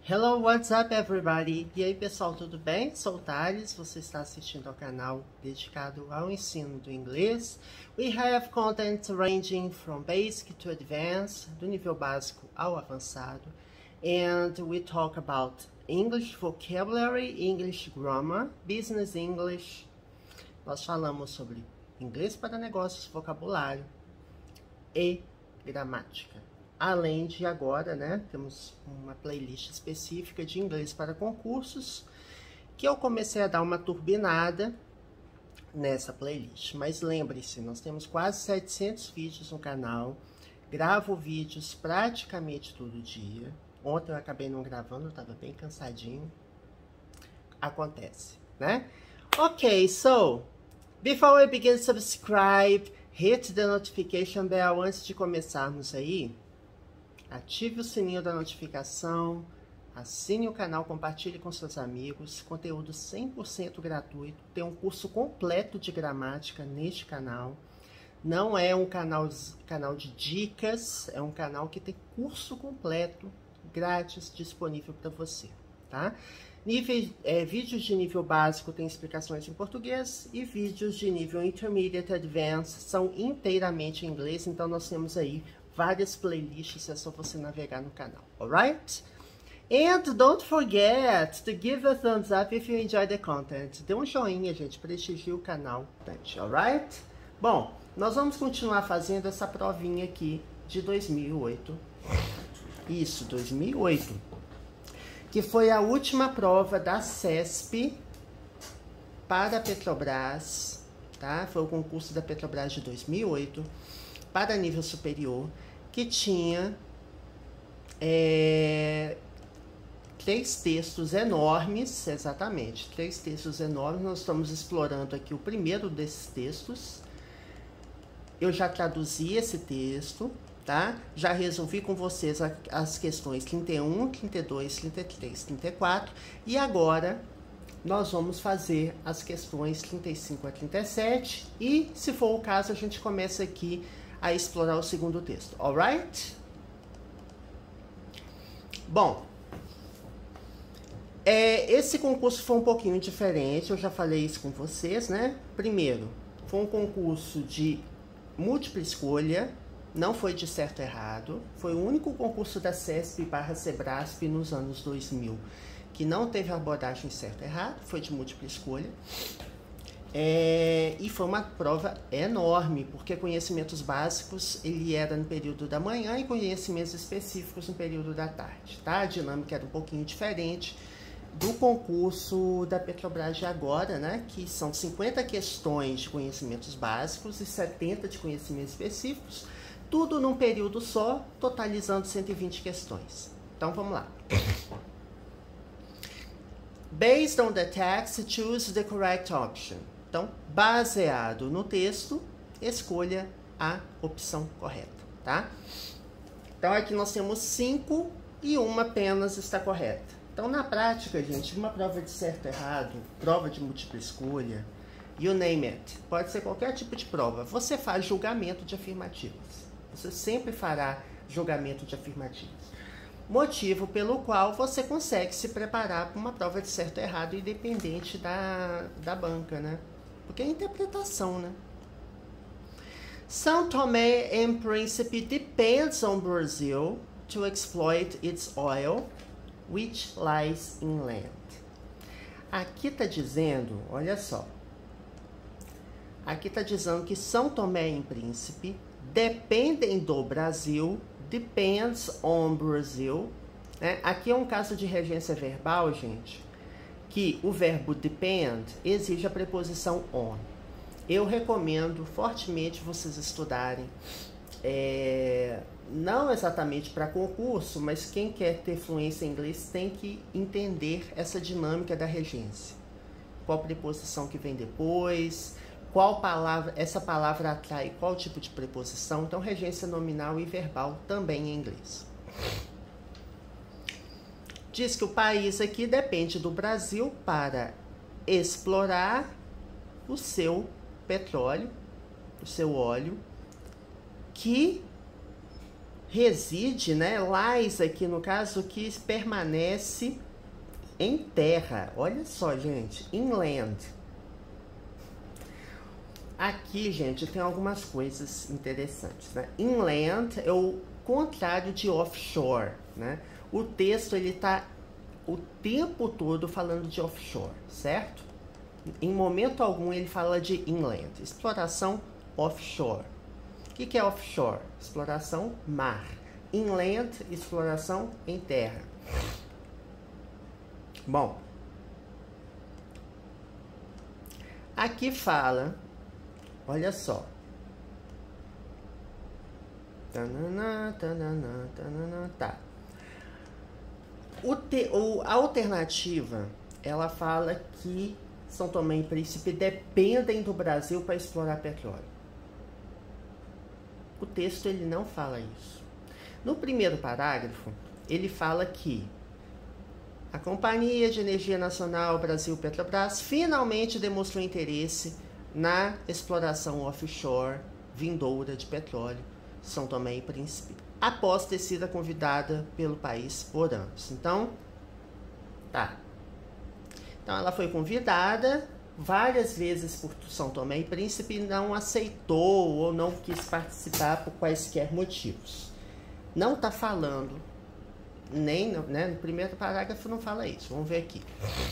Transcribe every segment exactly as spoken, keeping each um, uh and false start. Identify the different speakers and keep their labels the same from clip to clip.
Speaker 1: Hello, what's up everybody? E aí pessoal, tudo bem? Sou o Thales, você está assistindo ao canal dedicado ao ensino do inglês. We have content ranging from basic to advanced, do nível básico ao avançado. And we talk about English vocabulary, English grammar, business English. Nós falamos sobre inglês para negócios, vocabulário e gramática. Além de agora, né, temos uma playlist específica de inglês para concursos, que eu comecei a dar uma turbinada nessa playlist. Mas lembre-se, nós temos quase setecentos vídeos no canal, gravo vídeos praticamente todo dia. Ontem eu acabei não gravando, eu estava bem cansadinho. Acontece, né? Ok, so, before we begin, subscribe, hit the notification bell. Antes de começarmos aí, ative o sininho da notificação, assine o canal, compartilhe com seus amigos, conteúdo cem por cento gratuito, tem um curso completo de gramática neste canal. Não é um canal, canal de dicas, é um canal que tem curso completo, grátis, disponível para você, tá? Nível, é, vídeos de nível básico tem explicações em português e vídeos de nível intermediate advanced são inteiramente em inglês, então nós temos aí várias playlists, é só você navegar no canal, alright? And don't forget to give a thumbs up if you enjoy the content. Dê um joinha, gente, prestigie o canal, alright? Bom, nós vamos continuar fazendo essa provinha aqui de dois mil e oito. Isso, dois mil e oito. Que foi a última prova da CESP para a Petrobras, tá? Foi o concurso da Petrobras de dois mil e oito para nível superior, que tinha é, três textos enormes, exatamente, três textos enormes. Nós estamos explorando aqui o primeiro desses textos. Eu já traduzi esse texto, tá? Já resolvi com vocês as questões trinta e um, trinta e dois, trinta e três, trinta e quatro. E agora nós vamos fazer as questões trinta e cinco a trinta e sete. E, se for o caso, a gente começa aqui a explorar o segundo texto, alright? Bom, é, esse concurso foi um pouquinho diferente, eu já falei isso com vocês, né? Primeiro, foi um concurso de múltipla escolha, não foi de certo e errado, foi o único concurso da CESP barra Sebrasp nos anos dois mil que não teve abordagem certo e errado, foi de múltipla escolha. É, e foi uma prova enorme, porque conhecimentos básicos ele era no período da manhã e conhecimentos específicos no período da tarde, tá? A dinâmica era um pouquinho diferente do concurso da Petrobras de agora, né? Que são cinquenta questões de conhecimentos básicos e setenta de conhecimentos específicos, tudo num período só, totalizando cento e vinte questões. Então vamos lá. Based on the text, choose the correct option. Então, baseado no texto, escolha a opção correta, tá? Então, aqui nós temos cinco e uma apenas está correta. Então, na prática, gente, uma prova de certo e errado, prova de múltipla escolha, you name it, pode ser qualquer tipo de prova, você faz julgamento de afirmativas. Você sempre fará julgamento de afirmativas. Motivo pelo qual você consegue se preparar para uma prova de certo e errado, independente da, da banca, né? Porque é interpretação, né? São Tomé and Príncipe depends on Brazil to exploit its oil, which lies inland. Aqui tá dizendo, olha só. Aqui tá dizendo que São Tomé e Príncipe dependem do Brasil, depends on Brazil, né? Aqui é um caso de regência verbal, gente, que o verbo depend exige a preposição on. Eu recomendo fortemente vocês estudarem, é, não exatamente para concurso, mas quem quer ter fluência em inglês tem que entender essa dinâmica da regência. Qual preposição que vem depois, qual palavra, essa palavra atrai qual tipo de preposição. Então, regência nominal e verbal também em inglês. Diz que o país aqui depende do Brasil para explorar o seu petróleo, o seu óleo, que reside, né? Lies aqui no caso que permanece em terra. Olha só, gente, inland. Aqui, gente, tem algumas coisas interessantes, né? Inland é o contrário de offshore, né? O texto, ele tá o tempo todo falando de offshore, certo? Em momento algum ele fala de inland, exploração offshore. O que, que é offshore? Exploração mar. Inland, exploração em terra. Bom, aqui fala, olha só. Tanana, tanana, tanana, tá. O te, o, a alternativa, ela fala que São Tomé e Príncipe dependem do Brasil para explorar petróleo. O texto, ele não fala isso. No primeiro parágrafo, ele fala que a Companhia de Energia Nacional Brasil Petrobras finalmente demonstrou interesse na exploração offshore vindoura de petróleo São Tomé e Príncipe, após ter sido convidada pelo país por anos. Então, tá. Então, ela foi convidada várias vezes por São Tomé e Príncipe e não aceitou ou não quis participar por quaisquer motivos. Não está falando, nem né, no primeiro parágrafo não fala isso. Vamos ver aqui.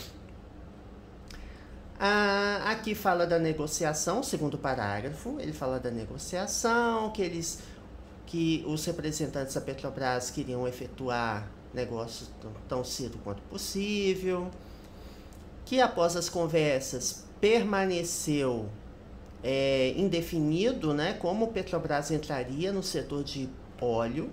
Speaker 1: Ah, aqui fala da negociação, segundo parágrafo, ele fala da negociação, que eles, que os representantes da Petrobras queriam efetuar negócios tão, tão cedo quanto possível, que após as conversas permaneceu é, indefinido, né, como Petrobras entraria no setor de óleo.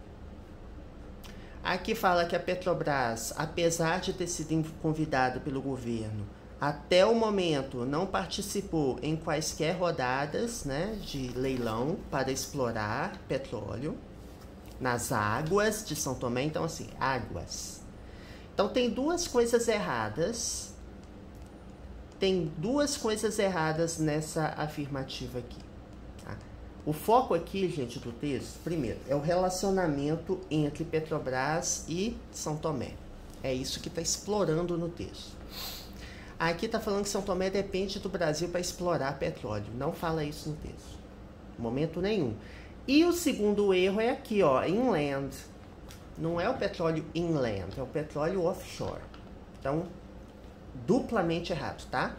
Speaker 1: Aqui fala que a Petrobras, apesar de ter sido convidada pelo governo, até o momento não participou em quaisquer rodadas, né, de leilão para explorar petróleo nas águas de São Tomé. Então, assim, águas. Então, tem duas coisas erradas. Tem duas coisas erradas nessa afirmativa aqui. Tá? O foco aqui, gente, do texto, primeiro, é o relacionamento entre Petrobras e São Tomé. É isso que está explorando no texto. Aqui está falando que São Tomé depende do Brasil para explorar petróleo. Não fala isso no texto. Momento nenhum. E o segundo erro é aqui, ó, inland. Não é o petróleo inland, é o petróleo offshore. Então, duplamente errado, tá?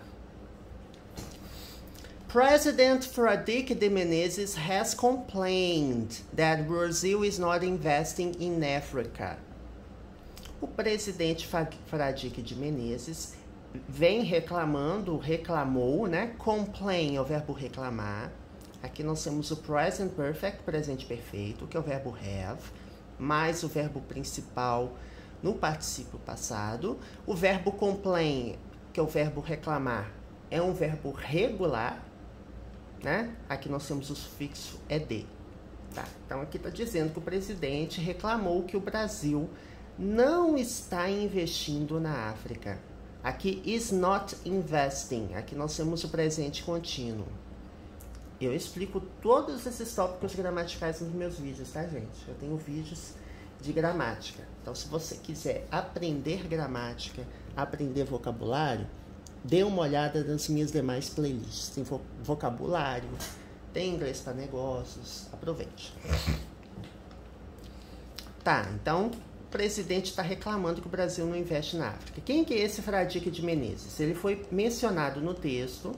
Speaker 1: President Fradique de Menezes has complained that Brazil is not investing in Africa. O presidente Fradique de Menezes vem reclamando, reclamou, né? Complain é o verbo reclamar. Aqui nós temos o present perfect, presente perfeito, que é o verbo have, mais o verbo principal no particípio passado. O verbo complain, que é o verbo reclamar, é um verbo regular, né? Aqui nós temos o sufixo ed. Tá? Então aqui está dizendo que o presidente reclamou que o Brasil não está investindo na África. Aqui, is not investing. Aqui nós temos o presente contínuo. Eu explico todos esses tópicos gramaticais nos meus vídeos, tá, gente? Eu tenho vídeos de gramática. Então, se você quiser aprender gramática, aprender vocabulário, dê uma olhada nas minhas demais playlists. Tem vocabulário, tem inglês para negócios. Aproveite. Tá, então... O presidente está reclamando que o Brasil não investe na África. Quem que é esse Fradique de Menezes? Ele foi mencionado no texto.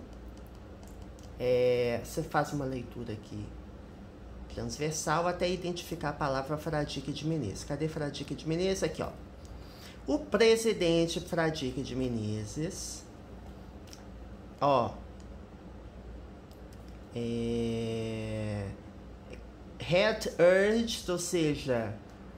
Speaker 1: É, você faz uma leitura aqui transversal até identificar a palavra Fradique de Menezes. Cadê Fradique de Menezes? Aqui, ó. O presidente Fradique de Menezes, ó, é, had urged, ou seja...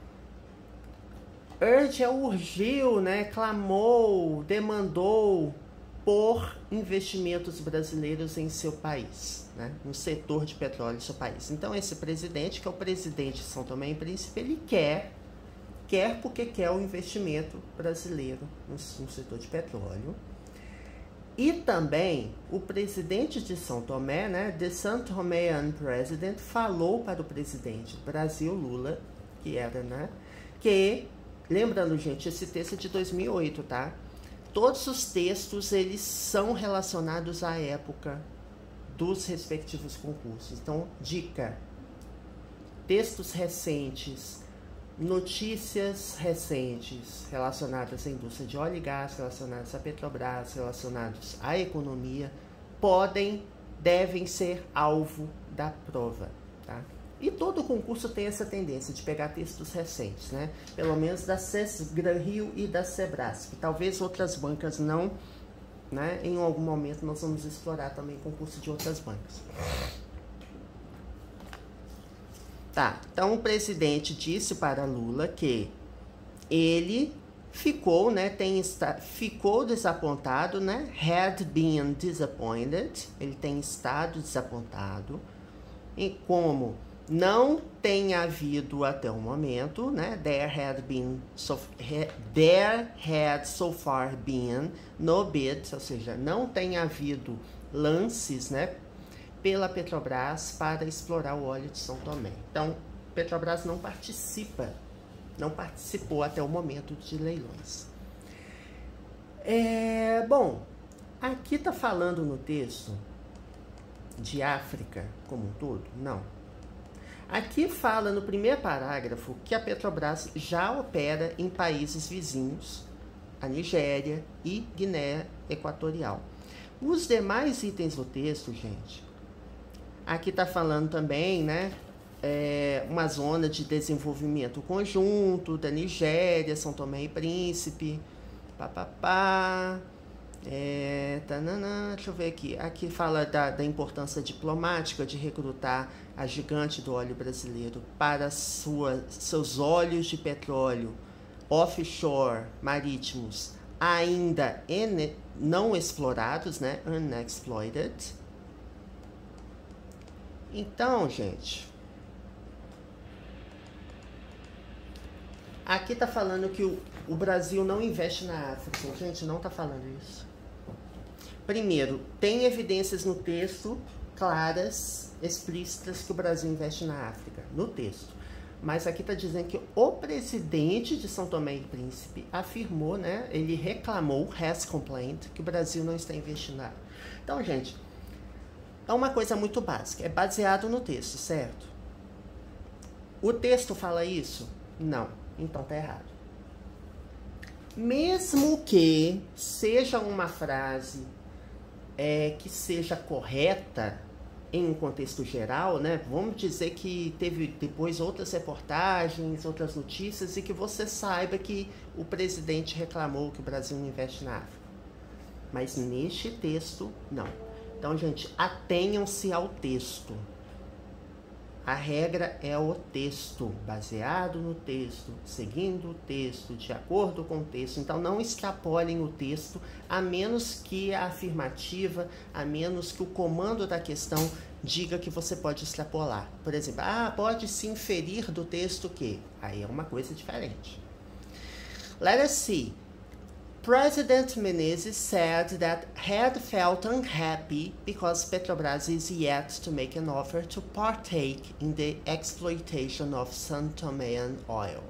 Speaker 1: Urge é urgiu, né? Clamou, demandou por investimentos brasileiros em seu país, né? No setor de petróleo do seu país. Então, esse presidente, que é o presidente de São Tomé e Príncipe, ele quer, quer porque quer o investimento brasileiro no, no setor de petróleo. E também o presidente de São Tomé, né, the São Toméan President, falou para o presidente do Brasil, Lula, que era, né, que, lembrando, gente, esse texto é de dois mil e oito, tá? Todos os textos, eles são relacionados à época dos respectivos concursos. Então, dica, textos recentes, notícias recentes relacionadas à indústria de óleo e gás, relacionadas à Petrobras, relacionados à economia, podem, devem ser alvo da prova, tá? E todo concurso tem essa tendência de pegar textos recentes, né? Pelo menos da SESGran-Rio e da Sebrasp. Talvez outras bancas não, né? Em algum momento nós vamos explorar também concurso de outras bancas. Tá, então o presidente disse para Lula que ele ficou, né, tem, ficou desapontado, né, had been disappointed, ele tem estado desapontado, e como não tem havido até o momento, né, there had been, so, there had so far been no bid, ou seja, não tem havido lances, né, pela Petrobras para explorar o óleo de São Tomé. Então, Petrobras não participa, não participou até o momento de leilões. É, bom, aqui tá falando no texto de África como um todo? Não. Aqui fala no primeiro parágrafo que a Petrobras já opera em países vizinhos, a Nigéria e Guiné Equatorial. Os demais itens do texto, gente, aqui está falando também, né, é, uma zona de desenvolvimento conjunto da Nigéria, São Tomé e Príncipe, papapá, é, tanana, deixa eu ver aqui, aqui fala da, da importância diplomática de recrutar a gigante do óleo brasileiro para sua, seus óleos de petróleo offshore, marítimos, ainda en, não explorados, né, unexploited. Então, gente, aqui tá falando que o, o Brasil não investe na África. Gente, não tá falando isso. Primeiro, tem evidências no texto claras, explícitas, que o Brasil investe na África, no texto. Mas aqui tá dizendo que o presidente de São Tomé e Príncipe afirmou, né, ele reclamou, has complained, que o Brasil não está investindo na África. Então, gente, é uma coisa muito básica, é baseado no texto, certo? O texto fala isso? Não, então tá errado. Mesmo que seja uma frase é, que seja correta em um contexto geral, né? Vamos dizer que teve depois outras reportagens, outras notícias, e que você saiba que o presidente reclamou que o Brasil não investe na África. Mas neste texto, não. Então, gente, atenham-se ao texto. A regra é o texto, baseado no texto, seguindo o texto, de acordo com o texto. Então, não extrapolem o texto, a menos que a afirmativa, a menos que o comando da questão diga que você pode extrapolar. Por exemplo, ah, pode se inferir do texto que... Aí é uma coisa diferente. Let us see. President Menezes said that had felt unhappy because Petrobras is yet to make an offer to partake in the exploitation of São Toméan oil.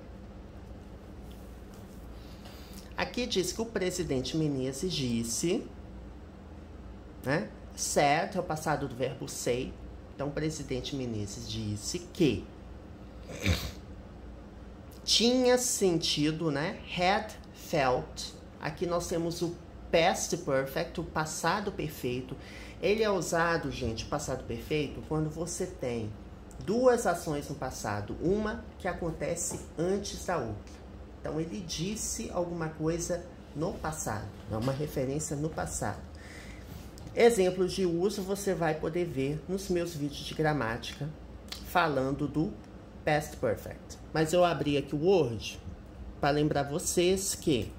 Speaker 1: Aqui diz que o presidente Menezes disse, né? Said é o passado do verbo say. Então o presidente Menezes disse que tinha sentido, né? Had felt. Aqui nós temos o past perfect, o passado perfeito. Ele é usado, gente, passado perfeito, quando você tem duas ações no passado. Uma que acontece antes da outra. Então, ele disse alguma coisa no passado. É uma referência no passado. Exemplos de uso você vai poder ver nos meus vídeos de gramática falando do past perfect. Mas eu abri aqui o Word para lembrar vocês que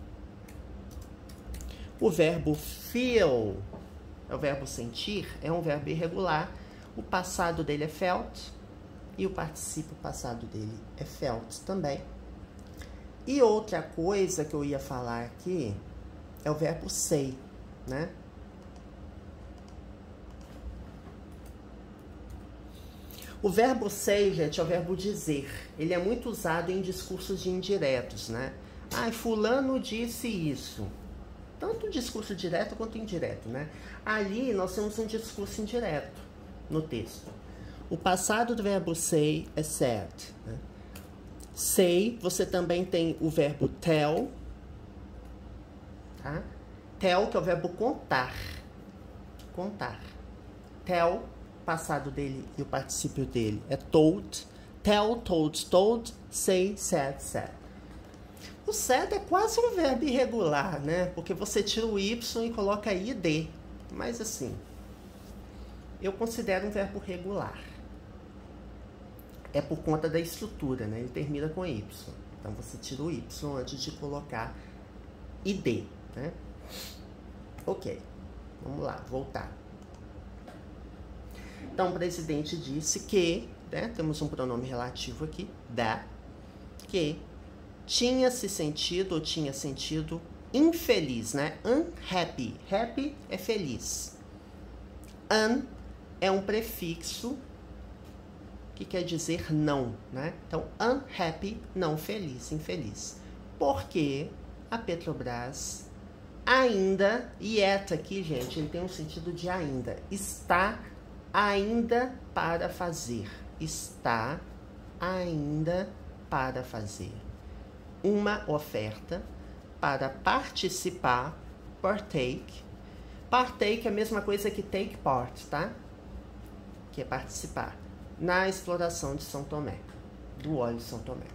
Speaker 1: o verbo feel, é o verbo sentir, é um verbo irregular. O passado dele é felt e o particípio passado dele é felt também. E outra coisa que eu ia falar aqui é o verbo say, né? O verbo say, gente, é o verbo dizer. Ele é muito usado em discursos de indiretos, né? Ah, fulano disse isso. Tanto discurso direto quanto indireto, né? Ali nós temos um discurso indireto no texto. O passado do verbo say é said, né? Say, você também tem o verbo tell, tá? Tell, que é o verbo contar. Contar. Tell, passado dele e o particípio dele é told. Tell, told, told. Say, said, said. O said é quase um verbo irregular, né? Porque você tira o y e coloca id. Mas assim, eu considero um verbo regular. É por conta da estrutura, né? Ele termina com y. Então você tira o y antes de colocar id, né? Ok, vamos lá, voltar. Então o presidente disse que, né? Temos um pronome relativo aqui, that, que tinha se sentido ou tinha sentido infeliz, né? Unhappy. Happy é feliz. Un é um prefixo que quer dizer não, né? Então, unhappy, não feliz, infeliz. Porque a Petrobras ainda, yet aqui, gente, ele tem um sentido de ainda, está ainda para fazer. Está ainda para fazer uma oferta para participar, partake. Partake é a mesma coisa que take part, tá? Que é participar na exploração de São Tomé, do óleo de São Tomé.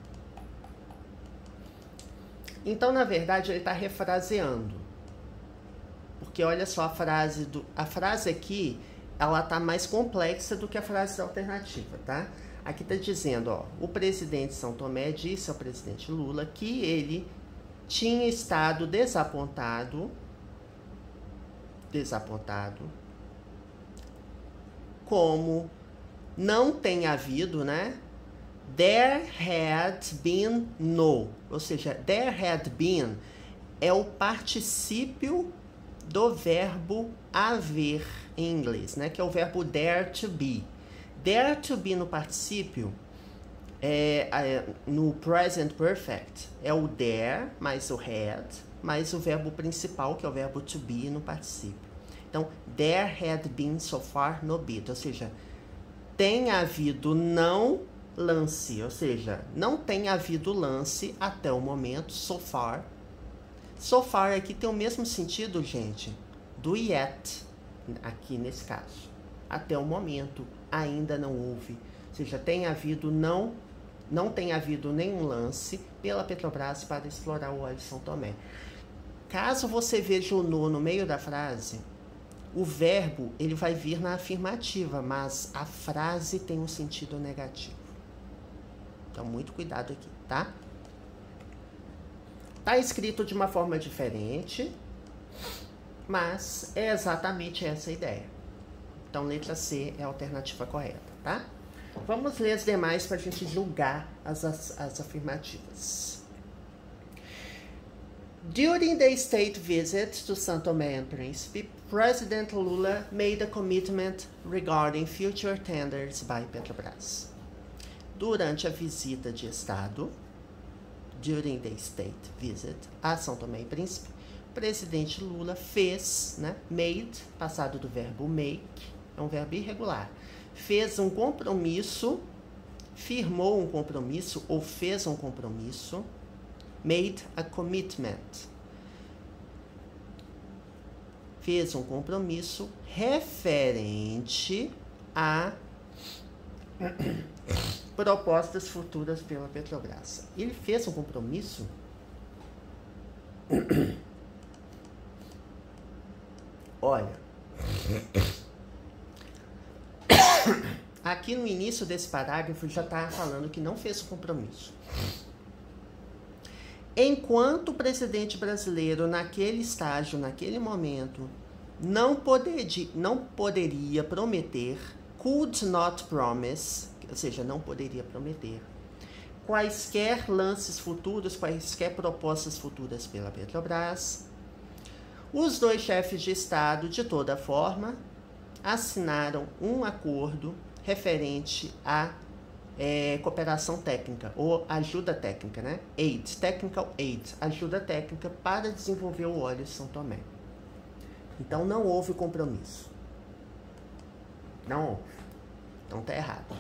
Speaker 1: Então, na verdade, ele está refraseando. Porque olha só a frase do, a frase aqui, ela tá mais complexa do que a frase alternativa, tá? Aqui está dizendo, ó, o presidente São Tomé disse ao presidente Lula que ele tinha estado desapontado, desapontado, como não tem havido, né? There had been no, ou seja, there had been é o particípio do verbo haver em inglês, né? Que é o verbo there to be. There to be no particípio, é, é, no present perfect, é o there mais o had, mais o verbo principal, que é o verbo to be no particípio. Então, there had been so far no bid, ou seja, tem havido não lance, ou seja, não tem havido lance até o momento, so far. So far aqui tem o mesmo sentido, gente, do yet, aqui nesse caso. Até o momento, ainda não houve. Ou seja, tem havido não, não tem havido nenhum lance pela Petrobras para explorar o óleo de São Tomé. Caso você veja o no no meio da frase, o verbo ele vai vir na afirmativa, mas a frase tem um sentido negativo. Então, muito cuidado aqui, tá? Tá escrito de uma forma diferente, mas é exatamente essa a ideia. Então, letra C é a alternativa correta, tá? Vamos ler as demais para a gente julgar as, as, as afirmativas. During the state visit to São Tomé and Príncipe, President Lula made a commitment regarding future tenders by Petrobras. Durante a visita de Estado, during the state visit a São Tomé e Príncipe, o presidente Lula fez, né, made, passado do verbo make, é um verbo irregular, fez um compromisso, firmou um compromisso ou fez um compromisso, made a commitment, fez um compromisso referente a propostas futuras pela Petrobras. Ele fez um compromisso olha, aqui no início desse parágrafo já está falando que não fez o compromisso. Enquanto o presidente brasileiro, naquele estágio, naquele momento, não, poder, não poderia prometer, could not promise, ou seja, não poderia prometer, quaisquer lances futuros, quaisquer propostas futuras pela Petrobras, os dois chefes de Estado, de toda forma, assinaram um acordo referente a é, cooperação técnica ou ajuda técnica, né? Aid, technical aid, ajuda técnica para desenvolver o óleo São Tomé. Então não houve compromisso. Não houve. Então tá errado.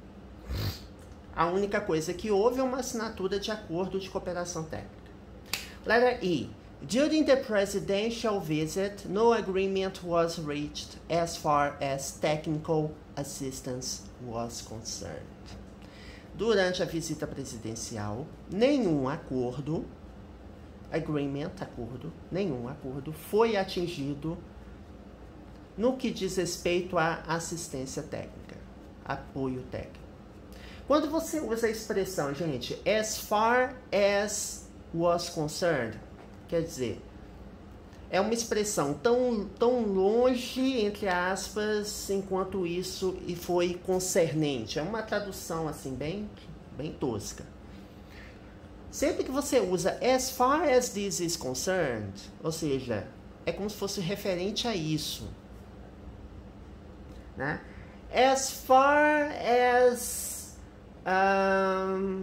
Speaker 1: A única coisa que houve é uma assinatura de acordo de cooperação técnica. Letter E. During the presidential visit, no agreement was reached as far as technical assistance was concerned. Durante a visita presidencial, nenhum acordo, agreement, acordo, nenhum acordo foi atingido no que diz respeito à assistência técnica, apoio técnico. Quando você usa a expressão, gente, as far as was concerned, quer dizer, é uma expressão tão, tão longe, entre aspas, enquanto isso e foi concernente. É uma tradução, assim, bem, bem tosca. Sempre que você usa as far as this is concerned, ou seja, é como se fosse referente a isso, né? As far as... Um,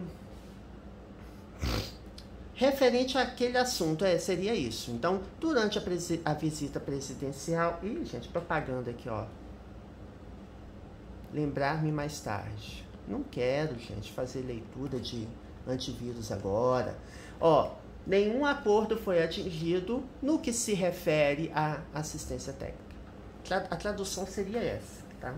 Speaker 1: referente àquele assunto, é, seria isso. Então, durante a, a visita presidencial... Ih, gente, propaganda aqui, ó. Lembrar-me mais tarde. Não quero, gente, fazer leitura de antivírus agora. Ó, nenhum acordo foi atingido no que se refere à assistência técnica. A tradução seria essa, tá?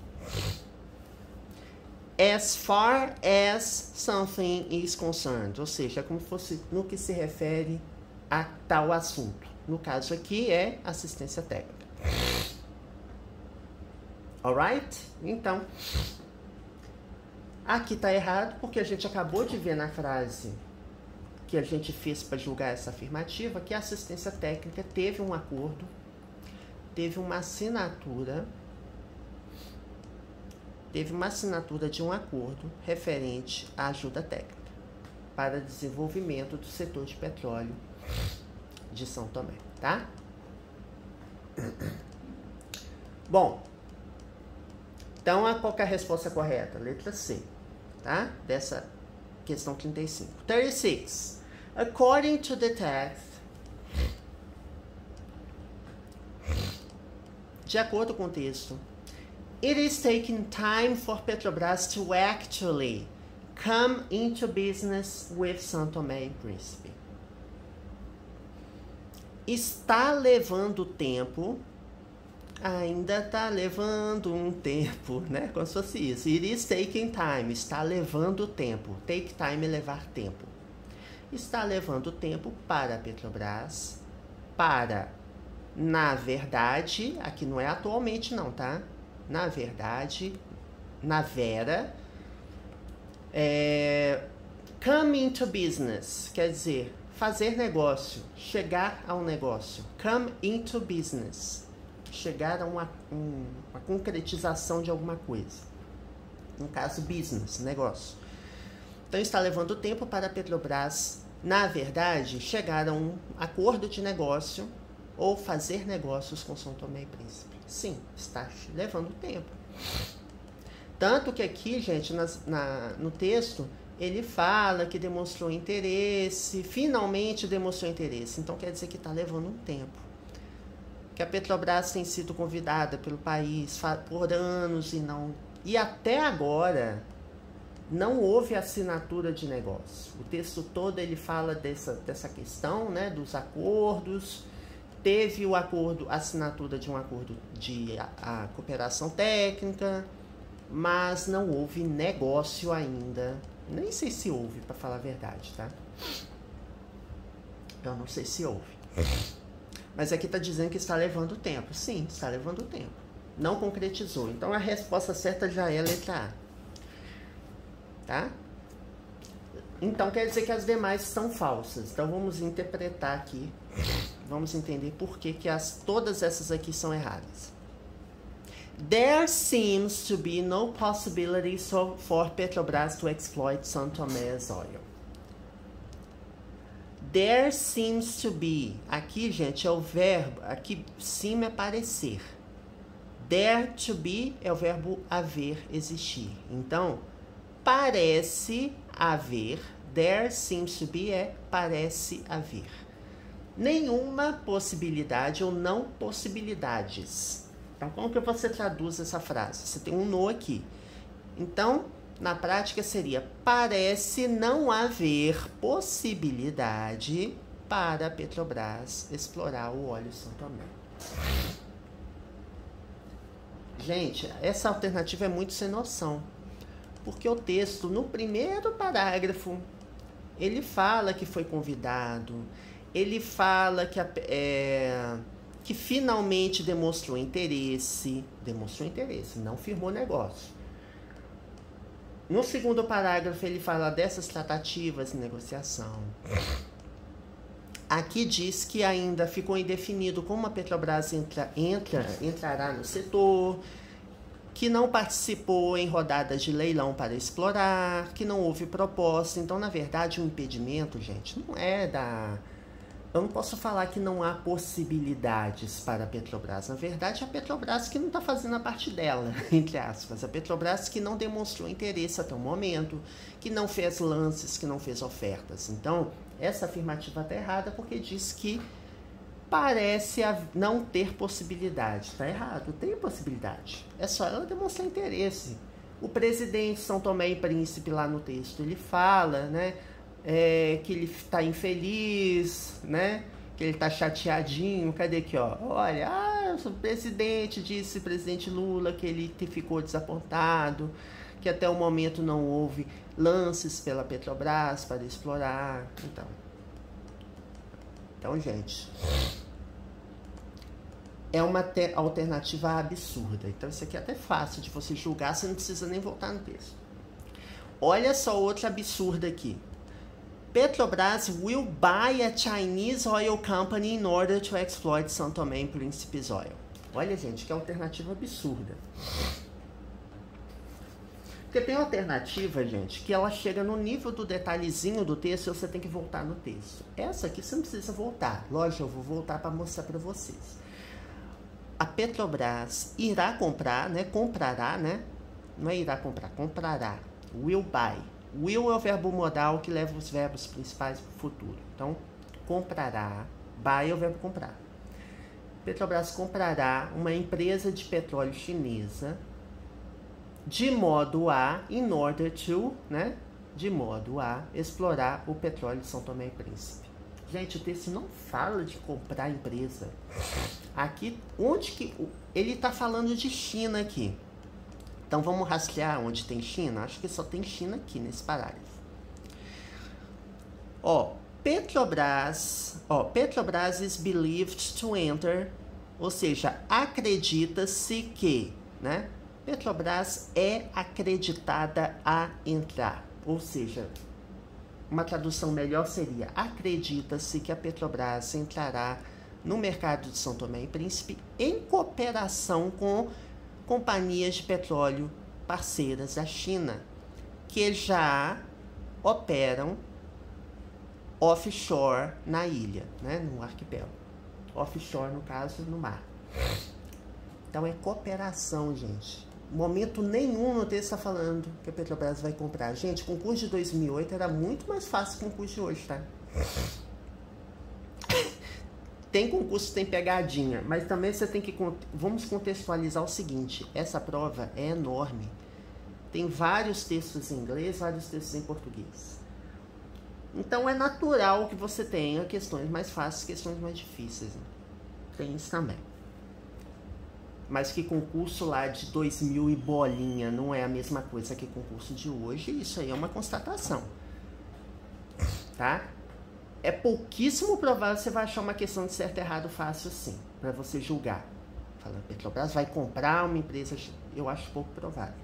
Speaker 1: As far as something is concerned, ou seja, é como se fosse no que se refere a tal assunto. No caso aqui é assistência técnica. Alright? Então, aqui tá errado porque a gente acabou de ver na frase que a gente fez para julgar essa afirmativa que a assistência técnica teve um acordo, teve uma assinatura teve uma assinatura de um acordo referente à ajuda técnica para desenvolvimento do setor de petróleo de São Tomé, tá? Bom, então qual que é a resposta correta? Letra C, tá? Dessa questão trinta e cinco. trinta e seis. According to the text, de acordo com o texto, it is taking time for Petrobras to actually come into business with São Tomé e Príncipe. Está levando tempo, ainda está levando um tempo, né? Como se fosse isso. It is taking time, está levando tempo. Take time é levar tempo. Está levando tempo para a Petrobras, para, na verdade, aqui não é atualmente não, tá? Na verdade, na vera, é, come into business, quer dizer, fazer negócio, chegar ao negócio. Come into business, chegar a uma, um, uma concretização de alguma coisa. No caso, business, negócio. Então, está levando tempo para a Petrobras, na verdade, chegar a um acordo de negócio ou fazer negócios com São Tomé e Príncipe. Sim, está levando tempo. Tanto que aqui, gente, na, na, no texto, ele fala que demonstrou interesse, finalmente demonstrou interesse. Então, quer dizer que está levando um tempo. Que a Petrobras tem sido convidada pelo país por anos e não... E até agora, não houve assinatura de negócio. O texto todo, ele fala dessa, dessa questão, né, dos acordos... Teve o acordo, a assinatura de um acordo de a, a cooperação técnica, mas não houve negócio ainda. Nem sei se houve, para falar a verdade, tá? Eu não sei se houve. Mas aqui está dizendo que está levando tempo. Sim, está levando tempo. Não concretizou. Então a resposta certa já é a letra A. Tá? Então quer dizer que as demais são falsas. Então vamos interpretar aqui. Vamos entender por que, que as, todas essas aqui são erradas. There seems to be no possibility so for Petrobras to exploit São Tomé's oil. There seems to be. Aqui, gente, é o verbo. Aqui, seem é parecer. There to be é o verbo haver, existir. Então, parece haver. There seems to be é parece haver. Nenhuma possibilidade ou não possibilidades. Então, como que você traduz essa frase? Você tem um no aqui. Então, na prática seria: parece não haver possibilidade para a Petrobras explorar o óleo São Tomé. Gente, essa alternativa é muito sem noção. Porque o texto, no primeiro parágrafo, ele fala que foi convidado, ele fala que, é, que finalmente demonstrou interesse, demonstrou interesse, não firmou negócio. No segundo parágrafo, ele fala dessas tratativas de negociação. Aqui diz que ainda ficou indefinido como a Petrobras entra, entra, entrará no setor, que não participou em rodadas de leilão para explorar, que não houve proposta. Então, na verdade, o impedimento, gente, não é da... Eu não posso falar que não há possibilidades para a Petrobras. Na verdade, é a Petrobras que não está fazendo a parte dela, entre aspas. A Petrobras que não demonstrou interesse até o momento, que não fez lances, que não fez ofertas. Então, essa afirmativa está errada porque diz que parece não ter possibilidade. Está errado, tem possibilidade. É só ela demonstrar interesse. O presidente São Tomé e Príncipe, lá no texto, ele fala, né, é, que ele está infeliz, né, que ele está chateadinho. Cadê aqui, ó? Olha, ah, o presidente disse, presidente Lula, que ele ficou desapontado, que até o momento não houve lances pela Petrobras para explorar. Então, então gente... é uma alternativa absurda. Então, isso aqui é até fácil de você julgar, você não precisa nem voltar no texto. Olha só outra absurda aqui. Petrobras will buy a Chinese oil company in order to exploit São Tomé e Príncipe's oil. Olha, gente, que alternativa absurda. Porque tem alternativa, gente, que ela chega no nível do detalhezinho do texto e você tem que voltar no texto. Essa aqui você não precisa voltar. Lógico, eu vou voltar para mostrar para vocês. A Petrobras irá comprar, né? Comprará, né? Não é irá comprar, comprará. Will buy. Will é o verbo modal que leva os verbos principais para o futuro. Então, comprará. Buy é o verbo comprar. Petrobras comprará uma empresa de petróleo chinesa de modo a, in order to, né? De modo a explorar o petróleo de São Tomé e Príncipe. Gente, o texto não fala de comprar a empresa. Aqui, onde que... Ele está falando de China aqui. Então, vamos rastrear onde tem China? Acho que só tem China aqui, nesse parágrafo. Ó, Petrobras... Ó, Petrobras is believed to enter... Ou seja, acredita-se que... né? Petrobras é acreditada a entrar. Ou seja... Uma tradução melhor seria: acredita-se que a Petrobras entrará no mercado de São Tomé e Príncipe em cooperação com companhias de petróleo parceiras da China, que já operam offshore na ilha, né, no arquipélago. Offshore, no caso, no mar. Então é cooperação, gente. Momento nenhum no texto está falando que a Petrobras vai comprar. Gente, o concurso de dois mil e oito era muito mais fácil que o concurso de hoje, tá? Tem concurso, tem pegadinha, mas também você tem que... Vamos contextualizar o seguinte: essa prova é enorme. Tem vários textos em inglês, vários textos em português. Então é natural que você tenha questões mais fáceis, questões mais difíceis. Né? Tem isso também. Mas que concurso lá de dois mil e bolinha não é a mesma coisa que concurso de hoje, isso aí é uma constatação. Tá? É pouquíssimo provável você vai achar uma questão de certo e errado fácil assim, para você julgar. Falando, Petrobras vai comprar uma empresa, eu acho pouco provável.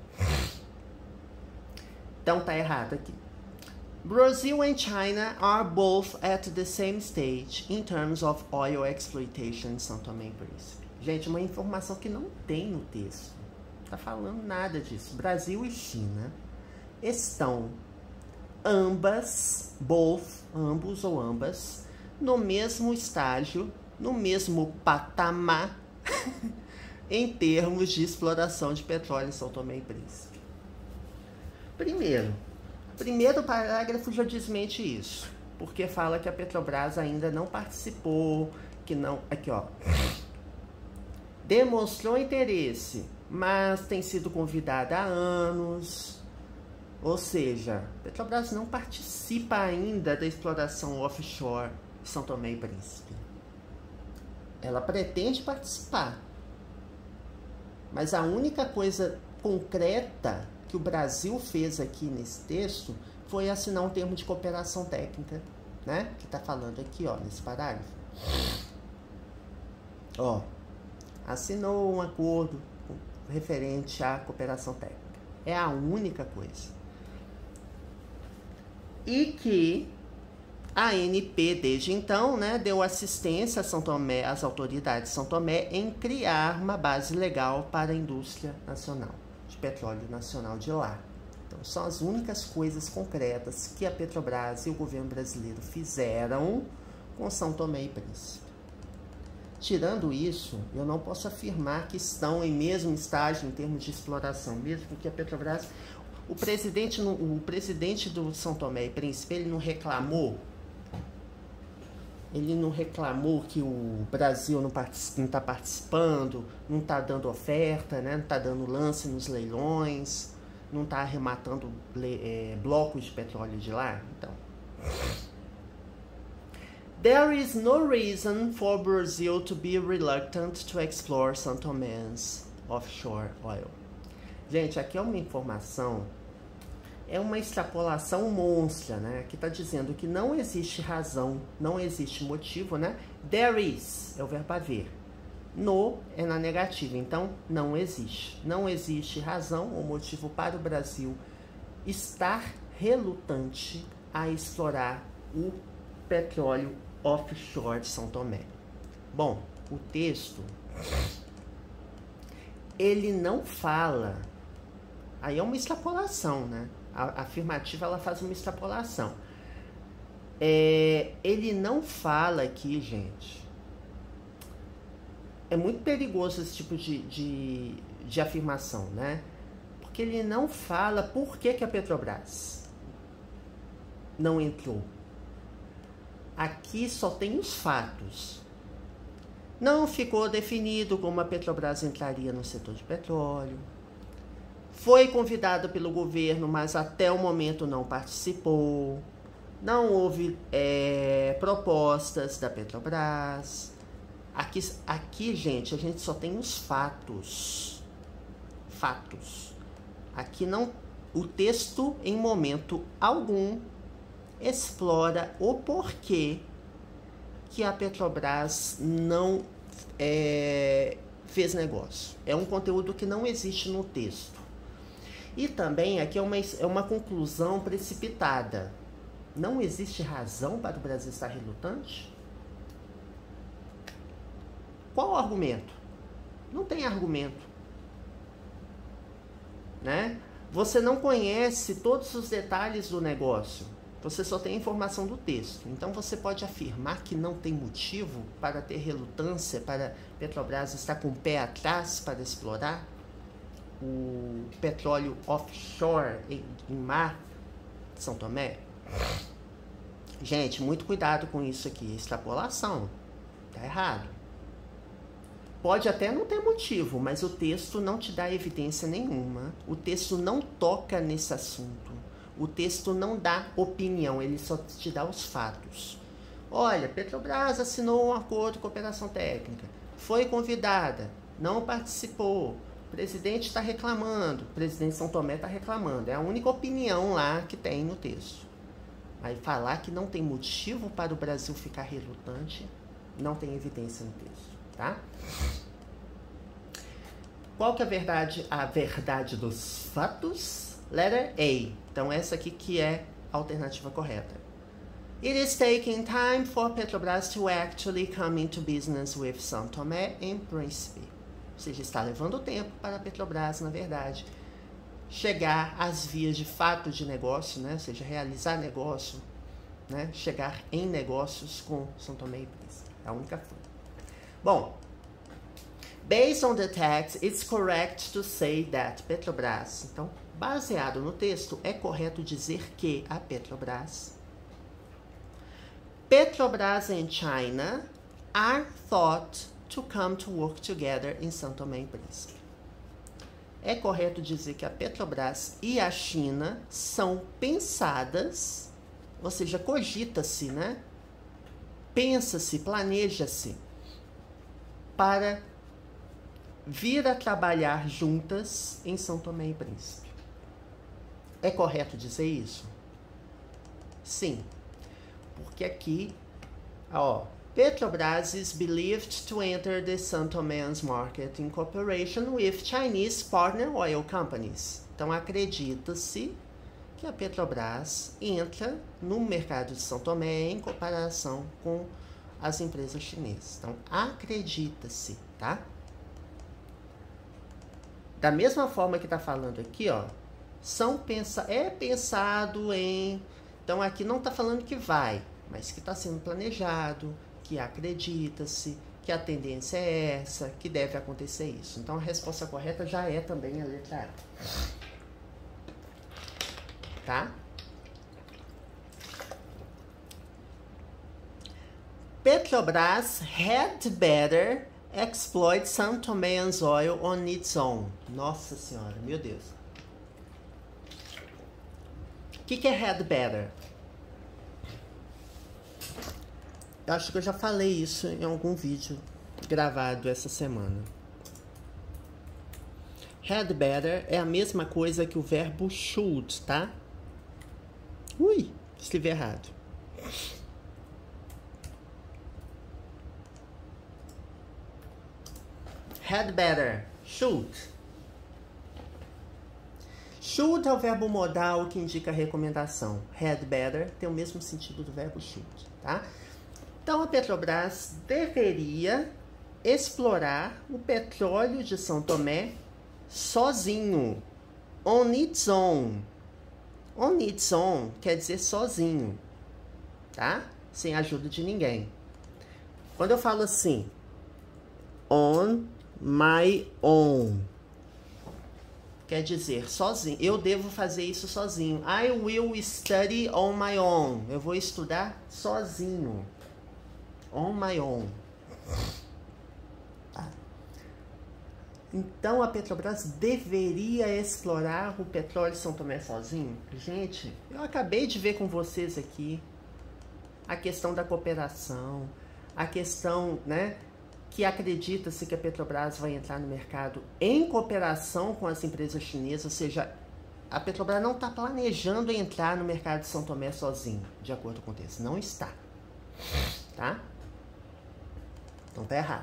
Speaker 1: Então tá errado aqui. Brazil and China are both at the same stage in terms of oil exploitation in São Tomé e Príncipe. Gente, uma informação que não tem no texto. Não tá falando nada disso. Brasil e China estão ambas, both, ambos ou ambas, no mesmo estágio, no mesmo patamar em termos de exploração de petróleo em São Tomé e Príncipe. Primeiro, primeiro parágrafo já desmente isso, porque fala que a Petrobras ainda não participou, que não... Aqui, ó. Demonstrou interesse, mas tem sido convidada há anos. Ou seja, a Petrobras não participa ainda da exploração offshore de São Tomé e Príncipe. Ela pretende participar. Mas a única coisa concreta que o Brasil fez aqui nesse texto foi assinar um termo de cooperação técnica, né? Que tá falando aqui, ó, nesse parágrafo. Ó, assinou um acordo referente à cooperação técnica. É a única coisa. E que a A N P, desde então, né, deu assistência a São Tomé, às autoridades de São Tomé em criar uma base legal para a indústria nacional, de petróleo nacional de lá. Então, são as únicas coisas concretas que a Petrobras e o governo brasileiro fizeram com São Tomé e Príncipe. Tirando isso, eu não posso afirmar que estão em mesmo estágio em termos de exploração, mesmo porque a Petrobras... O presidente, o presidente do São Tomé e Príncipe, ele não reclamou Ele não reclamou que o Brasil não está participando, não está dando oferta, né? Não está dando lance nos leilões, não está arrematando é, blocos de petróleo de lá? Então, there is no reason for Brazil to be reluctant to explore São Tomé's offshore oil. Gente, aqui é uma informação, é uma extrapolação monstra, né? Aqui está dizendo que não existe razão, não existe motivo, né? There is, é o verbo haver. No é na negativa, então não existe. Não existe razão ou motivo para o Brasil estar relutante a explorar o petróleo offshore de São Tomé. Bom, o texto, ele não fala, aí é uma extrapolação, né? A afirmativa, ela faz uma extrapolação. É, ele não fala aqui, gente. É muito perigoso esse tipo de, de, de afirmação, né? Porque ele não fala por que, que a Petrobras não entrou. Aqui só tem os fatos. Não ficou definido como a Petrobras entraria no setor de petróleo. Foi convidado pelo governo, mas até o momento não participou. Não houve é, propostas da Petrobras. Aqui, aqui, gente, a gente só tem os fatos. Fatos. Aqui não... O texto, em momento algum, explora o porquê que a Petrobras não é, fez negócio. É um conteúdo que não existe no texto. E também aqui é uma, é uma conclusão precipitada. Não existe razão para o Brasil estar relutante? Qual o argumento? Não tem argumento, né? Você não conhece todos os detalhes do negócio. Você só tem a informação do texto. Então você pode afirmar que não tem motivo para ter relutância, para Petrobras estar com o pé atrás para explorar o petróleo offshore em, em mar de São Tomé? Gente, muito cuidado com isso aqui. Extrapolação. Tá errado. Pode até não ter motivo, mas o texto não te dá evidência nenhuma. O texto não toca nesse assunto. O texto não dá opinião, ele só te dá os fatos. Olha, Petrobras assinou um acordo de cooperação técnica. Foi convidada, não participou. O presidente está reclamando, o presidente de São Tomé está reclamando. É a única opinião lá que tem no texto. Aí falar que não tem motivo para o Brasil ficar relutante, não tem evidência no texto, tá? Qual que é a verdade? A verdade dos fatos? Letter A. Então essa aqui que é a alternativa correta. It is taking time for Petrobras to actually come into business with São Tomé and Príncipe. Ou seja, está levando tempo para a Petrobras, na verdade, chegar às vias de fato de negócio, né? Ou seja, realizar negócio, né? Chegar em negócios com São Tomé e Príncipe. É a única forma. Bom, Based on the text, it's correct to say that Petrobras. Então, baseado no texto, é correto dizer que a Petrobras. Petrobras and China are thought to come to work together in São Tomé e Príncipe. É correto dizer que a Petrobras e a China são pensadas, ou seja, cogita-se, né? Pensa-se, planeja-se para vir a trabalhar juntas em São Tomé e Príncipe. É correto dizer isso? Sim. Porque aqui, ó, Petrobras is believed to enter the São Tomé's market in cooperation with Chinese partner oil companies. Então, acredita-se que a Petrobras entra no mercado de São Tomé em comparação com as empresas chinesas. Então, acredita-se, tá? Da mesma forma que está falando aqui, ó, são pensa é pensado em... Então, aqui não está falando que vai, mas que está sendo planejado, que acredita-se, que a tendência é essa, que deve acontecer isso. Então, a resposta correta já é também a letra A. Tá? Petrobras had better exploit São Tomé's oil on its own. Nossa senhora, meu Deus. O que, que é had better? Eu acho que eu já falei isso em algum vídeo gravado essa semana. Had better é a mesma coisa que o verbo should, tá? Ui, escrevi errado. Had better, should. Should é o verbo modal que indica recomendação. Had better tem o mesmo sentido do verbo should, tá? Então, a Petrobras deveria explorar o petróleo de São Tomé sozinho. On its own. On its own quer dizer sozinho, tá? Sem a ajuda de ninguém. Quando eu falo assim, on my own, quer dizer sozinho. Eu devo fazer isso sozinho. I will study on my own. Eu vou estudar sozinho. On my own. Tá. Então a Petrobras deveria explorar o petróleo de São Tomé sozinho? Gente, eu acabei de ver com vocês aqui a questão da cooperação, a questão, né, que acredita-se que a Petrobras vai entrar no mercado em cooperação com as empresas chinesas, ou seja, a Petrobras não está planejando entrar no mercado de São Tomé sozinho, de acordo com o texto. Não está. Tá? Então tá errado.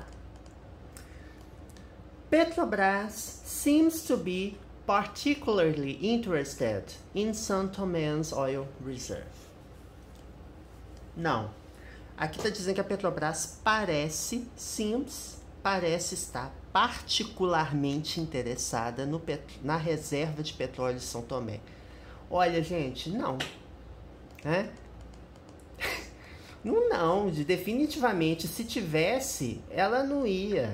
Speaker 1: Petrobras seems to be particularly interested in São Tomé's oil reserve. Não. Aqui está dizendo que a Petrobras parece, seems, parece estar particularmente interessada no na reserva de petróleo de São Tomé. Olha, gente, não. Né? Não, não. Definitivamente, se tivesse, ela não ia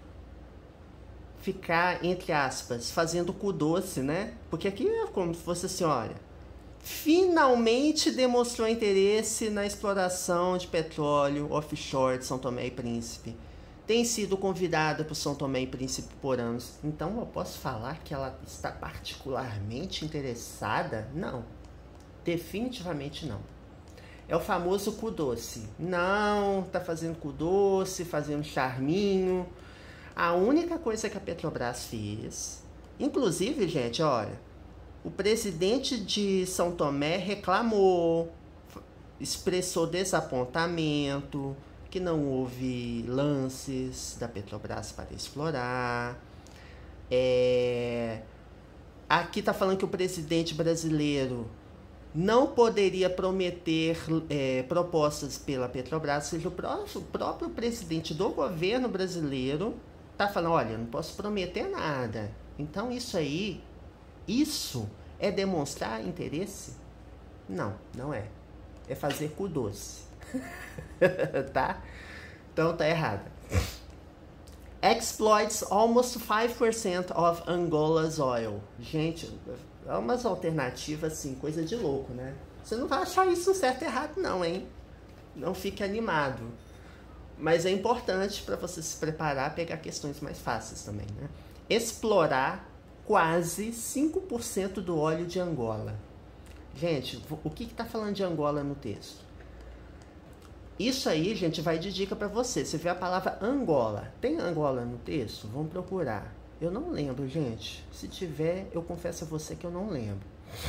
Speaker 1: ficar, entre aspas, fazendo cu doce, né? Porque aqui é como se fosse assim, olha, finalmente demonstrou interesse na exploração de petróleo offshore de São Tomé e Príncipe. Tem sido convidada por São Tomé e Príncipe por anos. Então, eu posso falar que ela está particularmente interessada? Não. Definitivamente não. É o famoso cu doce. Não, tá fazendo cu doce, fazendo charminho. A única coisa que a Petrobras fez... Inclusive, gente, olha... O presidente de São Tomé reclamou, expressou desapontamento, que não houve lances da Petrobras para explorar. É... Aqui está falando que o presidente brasileiro não poderia prometer é, propostas pela Petrobras, ou seja, o próprio, o próprio presidente do governo brasileiro está falando, olha, eu não posso prometer nada. Então, isso aí... Isso é demonstrar interesse? Não, não é. É fazer cu doce. Tá? Então tá errado. exploits almost five percent of Angola's oil. Gente, é umas alternativas assim, coisa de louco, né? Você não vai achar isso certo e errado não, hein? Não fique animado. Mas é importante para você se preparar, pegar questões mais fáceis também, né? Explorar quase cinco por cento do óleo de Angola. Gente, o que está falando de Angola no texto? Isso aí, gente, vai de dica para você. Você vê a palavra Angola. Tem Angola no texto? Vamos procurar. Eu não lembro, gente. Se tiver, eu confesso a você que eu não lembro.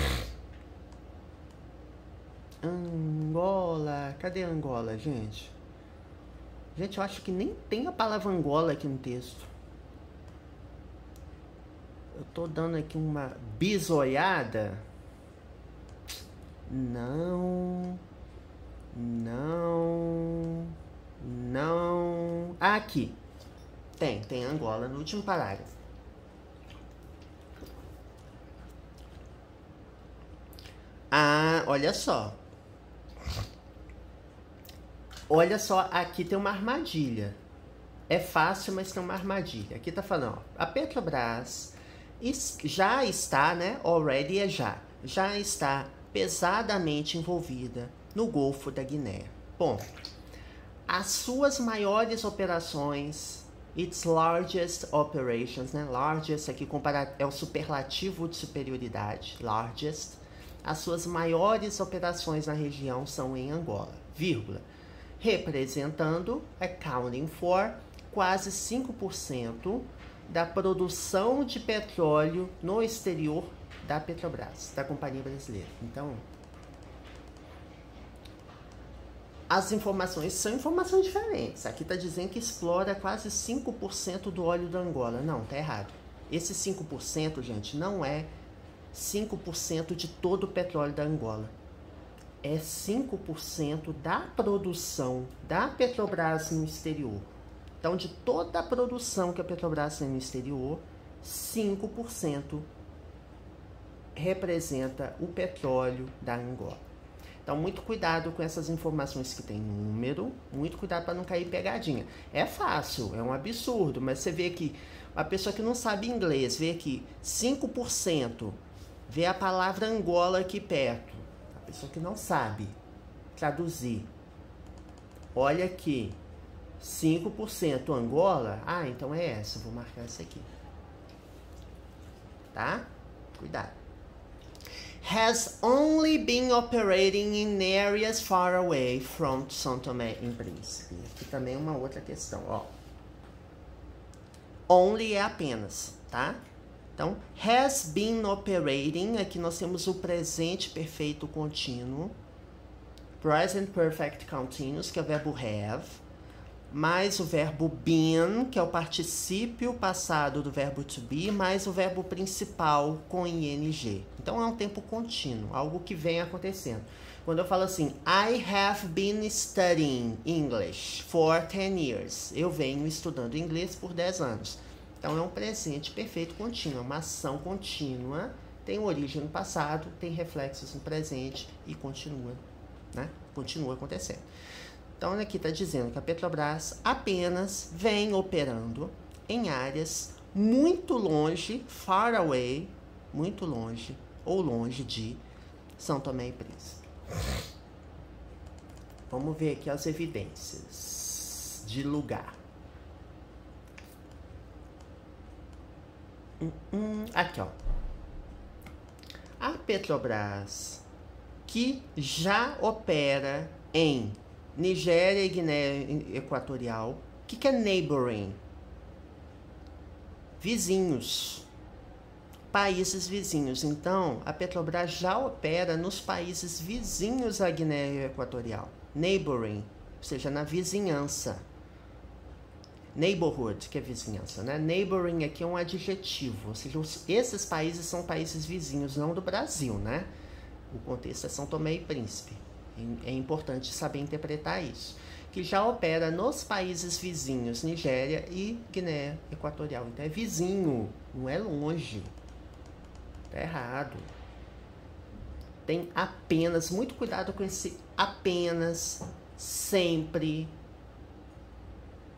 Speaker 1: Angola. Cadê Angola, gente? Gente, eu acho que nem tem a palavra Angola aqui no texto. Eu tô dando aqui uma bisoiada. Não. Não. Não. Ah, aqui. Tem, tem Angola no último parágrafo. Ah, olha só. Olha só, aqui tem uma armadilha. É fácil, mas tem uma armadilha. Aqui tá falando, ó, a Petrobras já está, né? Already é já. Já está pesadamente envolvida no Golfo da Guiné. Bom, as suas maiores operações, its largest operations, né? Largest aqui é o superlativo de superioridade, largest. As suas maiores operações na região são em Angola, vírgula, representando, accounting for, quase cinco por cento da produção de petróleo no exterior da Petrobras, da Companhia Brasileira. Então, as informações são informações diferentes. Aqui está dizendo que explora quase cinco por cento do óleo da Angola. Não, tá errado. Esse cinco por cento, gente, não é cinco por cento de todo o petróleo da Angola. É cinco por cento da produção da Petrobras no exterior. Então, de toda a produção que a Petrobras tem no exterior, cinco por cento representa o petróleo da Angola. Então, muito cuidado com essas informações que tem número, muito cuidado para não cair pegadinha. É fácil, é um absurdo, mas você vê que a pessoa que não sabe inglês, vê aqui cinco por cento, vê a palavra Angola aqui perto. A pessoa que não sabe traduzir, olha aqui, cinco por cento Angola, ah, então é essa, vou marcar essa aqui. Tá? Cuidado. Has only been operating in areas far away from São Tomé e Príncipe. Aqui também é uma outra questão, ó. Only é apenas, tá? Então, has been operating, aqui nós temos o presente perfeito contínuo, present perfect continuous, que é o verbo have, mais o verbo been, que é o particípio passado do verbo to be, mais o verbo principal com ing. Então, é um tempo contínuo, algo que vem acontecendo. Quando eu falo assim, I have been studying English for ten years. Eu venho estudando inglês por dez anos. Então, é um presente perfeito contínuo, uma ação contínua, tem origem no passado, tem reflexos no presente e continua, né? Continua acontecendo. Então, aqui está dizendo que a Petrobras apenas vem operando em áreas muito longe, far away, muito longe, ou longe de São Tomé e Príncipe. Vamos ver aqui as evidências de lugar. Hum, hum, aqui, ó. A Petrobras, que já opera em Nigéria e Guiné Equatorial. O que, que é neighboring? Vizinhos. Países vizinhos. Então, a Petrobras já opera nos países vizinhos à Guiné Equatorial. Neighboring, ou seja, na vizinhança. Neighborhood, que é vizinhança, né? Neighboring aqui é um adjetivo, ou seja, esses países são países vizinhos, não do Brasil, né? O contexto é São Tomé e Príncipe. É importante saber interpretar isso. Que já opera nos países vizinhos, Nigéria e Guiné Equatorial. Então é vizinho, não é longe. Tá errado. Tem apenas, muito cuidado com esse apenas, sempre.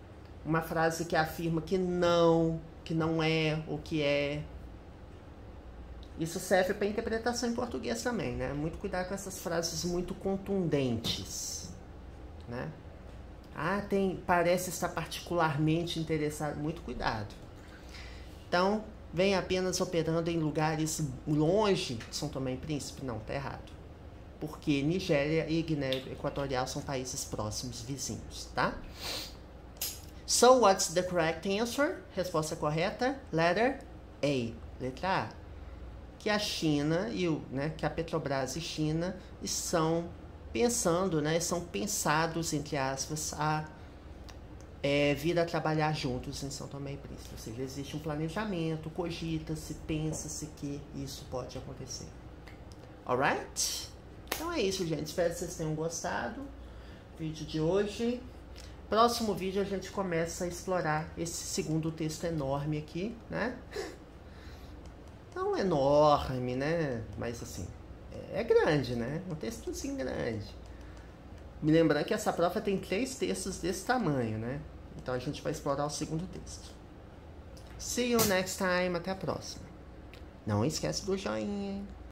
Speaker 1: uma frase que afirma que não, que não é o que é. Isso serve para interpretação em português também, né? Muito cuidado com essas frases muito contundentes, né? Ah, tem, parece estar particularmente interessado. Muito cuidado. Então, vem apenas operando em lugares longe de São Tomé e Príncipe? Não, tá errado. Porque Nigéria e Guiné Equatorial são países próximos, vizinhos, tá? So, what's the correct answer? Resposta correta, letter A, letra A. Que a China e o, né, que a Petrobras e China estão pensando, né, são pensados, entre aspas, a é, vir a trabalhar juntos em São Tomé e Príncipe. Ou seja, existe um planejamento, cogita-se, pensa-se que isso pode acontecer. Alright? Então é isso, gente. Espero que vocês tenham gostado do vídeo de hoje. Próximo vídeo a gente começa a explorar esse segundo texto enorme aqui, né? Não enorme, né? Mas assim, é grande, né? Um texto assim grande. Me lembrando que essa prova tem três textos desse tamanho, né? Então a gente vai explorar o segundo texto. See you next time. Até a próxima. Não esquece do joinha, hein?